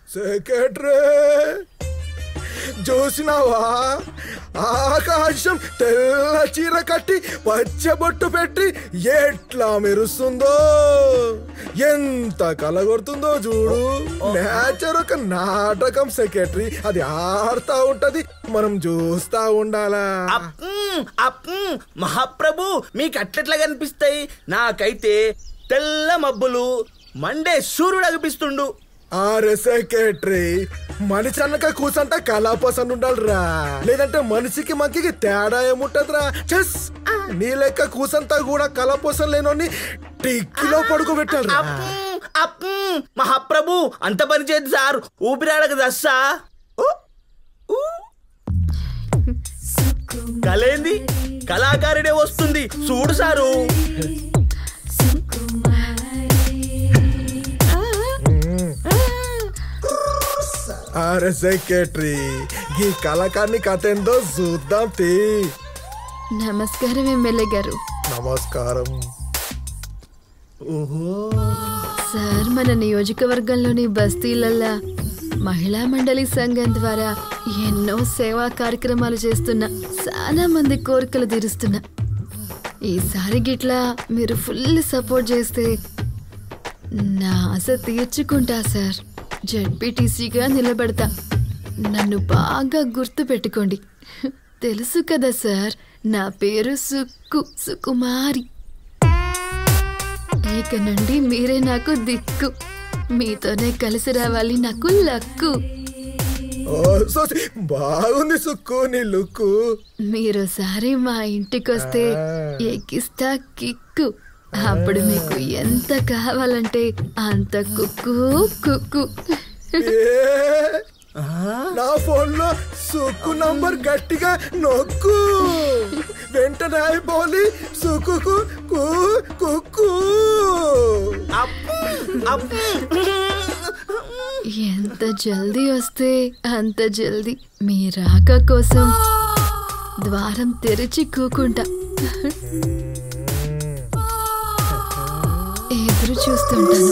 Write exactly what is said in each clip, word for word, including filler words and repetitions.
Secretary చూసినావా ఆకాశం తెల్ల చీర కట్టి పచ్చబొట్టు పెట్టి ఎట్లా మెరుస్తుందో ఎంత కలగొడుతుందో చూడు. నేచర్ ఒక నాటకం సెక్రటరీ, అది ఆడుతా ఉంటది, మనం చూస్తా ఉండాలా. మహాప్రభు మీకు అట్లెట్లా కనిపిస్తాయి? నాకైతే తెల్ల మబ్బులు మండే సూర్యుడు అనిపిస్తుండు. ఆరే సెక్రటరీ, మనిషి అన్నక కూసంట కళాపోసన్ ఉండాలిరా, లేదంటే మనిషికి మంకికి తేడా ఏముంటదిరా. చెస్ నీ లెక్క కూసంతా కూడా కళాపోసన్ లేనోని టిక్కిలో పడుకోబెట్టాలి. మహాప్రభు అంత పని చేయదు సార్, ఊపిరాడక దస్సా. కలేంది కళాకారుడే వస్తుంది చూడు సారు. అరే సెక్రటరీ, ఈ కళాకారుని కథ ఏందో చూద్దాం తీ. నమస్కారం ఎమ్మెల్యే గారు. నమస్కారం. ఓహో సార్, మన నియోజకవర్గంలోని బస్తీలల్లా మహిళా మండలి సంఘం ద్వారా ఎన్నో సేవా కార్యక్రమాలు చేస్తున్నా, చాలా మంది కోరికలు తీరుస్తున్నా. ఈసారి గిట్లా మీరు ఫుల్ సపోర్ట్ చేస్తే నా ఆశ తీర్చుకుంటా సార్. జెడ్పీటీసీగా నిలబడతా. నన్ను బాగా గుర్తు పెట్టుకోండి. తెలుసు కదా సార్, నా పేరు సుక్కు సుకుమారి. ఇక నుండి మీరే నాకు దిక్కు, మీతోనే కలిసి రావాలి నాకు లక్కు. బాగుంది సుక్కు నీ లుక్కు. మీరోసారి మా ఇంటికొస్తే ఎక్కిస్తా కిక్కు. అప్పుడు మీకు ఎంత కావాలంటే అంత కుక్కు కుక్కు. నా ఫోన్ లో సుక్కు నంబర్ గట్టిగా నొక్కు, వెంటనే అయిపోలి సుక్కు కుక్కు. ఎంత జల్దీ వస్తే అంత జల్దీ మీ రాక కోసం ద్వారం తెరిచి కూకుంటా, ఎదురు చూస్తుంటాను.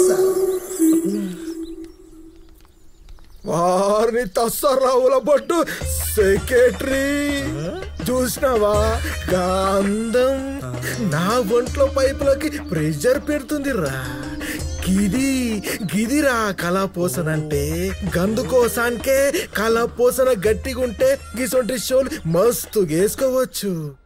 వారిని తస్సరావుల బొట్టు సెక్రటరీ చూసినావా? గంధం నా ఒంట్లో పైపులకి ప్రెషర్ పెడుతుంది రా. గిది గిదిరా కళాపోసన అంటే. గందు కోసానికే కళాపోసన గట్టిగా ఉంటే గిసొంటి షోలు మస్తు వేసుకోవచ్చు.